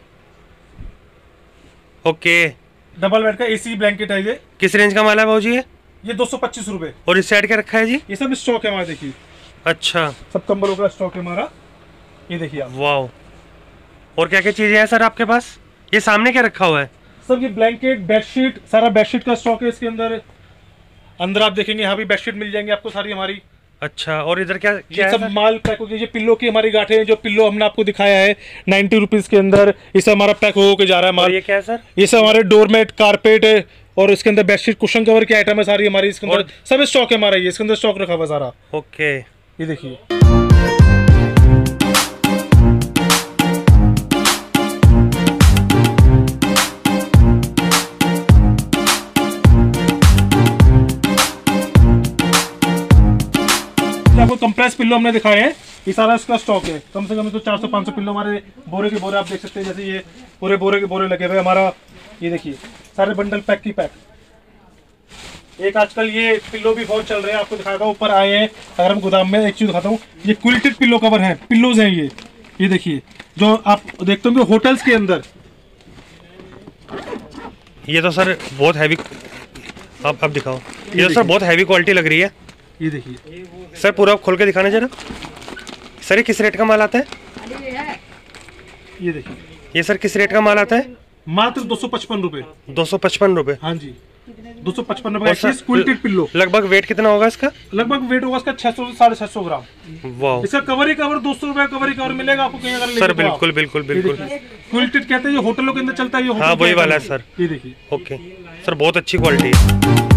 ओके, डबल बेड का एसी ब्लैंकेट है। ये किस रेंज का माल है भाजी? ये 225 रुपए। और इस साइड क्या रखा है जी? ये सब स्टॉक है हमारा, देखिए। अच्छा, सब कंबलों का स्टॉक है हमारा, ये देखिए आप। वाओ, और क्या क्या चीजें हैं सर आपके पास? ये सामने क्या रखा हुआ है? सब ये ब्लैंकेट, बेडशीट, सारा बेडशीट का स्टॉक है इसके अंदर। अंदर आप देखेंगे यहाँ भी बेडशीट मिल जाएंगे आपको सारी हमारी। अच्छा, और इधर क्या ये सब माल पैक हो गया। ये पिल्लो की हमारी गांठें हैं, जो पिल्लो हमने आपको दिखाया है 90 रुपीज के अंदर। ये सब हमारा पैक हो के जा रहा है माल। ये क्या है सर? ये सब हमारे डोरमेट, कारपेट है, और इसके अंदर बेडशीट, कुशन कवर की आइटम है सारी हमारी। इसके अंदर सब स्टॉक है हमारा। ये इसके अंदर स्टॉक रखा हुआ सारा। ओके, ये देखिए। कंप्रेस पिल्लो हमने दिखाए हैं, ये सारा इसका स्टॉक है। कम से कम तो 400-500 पिल्लो हमारे बोरे के बोरे आप देख सकते हैं। जैसे ये पूरे बोरे के बोरे लगे हुए हमारा, ये देखिए सारे बंडल पैक की पैक। एक आजकल ये पिल्लो भी बहुत चल रहे हैं, आपको दिखाता हूँ। ऊपर आए हैं, अगर हम गोदाम में एक चीज दिखाता हूँ, ये क्विल्टेड पिल्लो कवर है, पिल्लोज हैं ये देखिए जो आप देखते होंगे होटल्स के अंदर। ये तो सर बहुत हैवी, आप दिखाओ। ये तो सर बहुत हैवी क्वालिटी लग रही है। ये देखिए सर पूरा खोल के दिखाना जरा। सर ये किस रेट का माल आता है? ये देखिए ये सर किस रेट का माल आता है? मात्र 255 रुपए। 255 रुपए। हाँ जी 255 रुपए का क्विल्टेड पिल्लो। लगभग वेट कितना होगा इसका? लगभग वेट होगा इसका 600 से 750 ग्राम। वाह। इसका कवर ही कवर 200 रुपए कवर ही कवर मिलेगा आपको कहीं अगर सर बिल्कुल बिल्कुल बिल्कुल। क्विल्टेड कहते हैं, ये होटलों के अंदर चलता है। ये हाँ वही वाला है सर। ये देखिए। ओके सर बहुत अच्छी क्वालिटी है।